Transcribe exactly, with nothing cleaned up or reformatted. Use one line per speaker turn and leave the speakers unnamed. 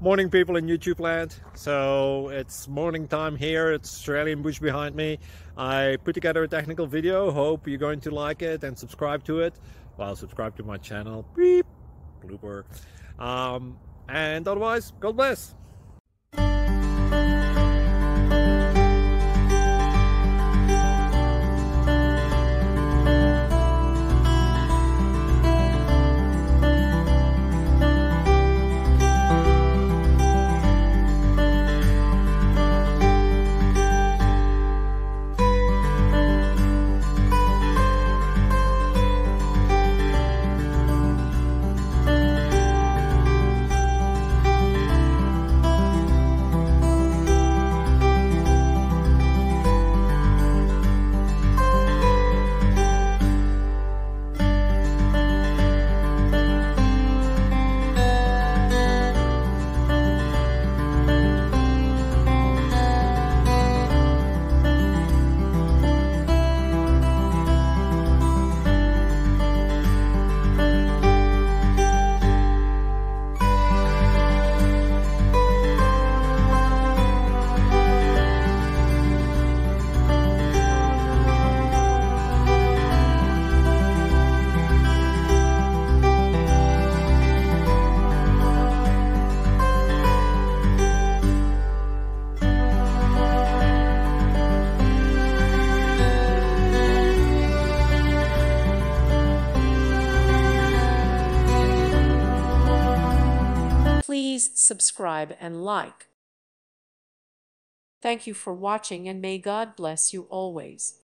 Morning, people in YouTube land. So it's morning time here. It's Australian bush behind me. I put together a technical video. Hope you're going to like it and subscribe to it. Well, subscribe to my channel. Beep. Blooper. Um, and otherwise, God bless.
Please subscribe and like. Thank you for watching, and may God bless you always.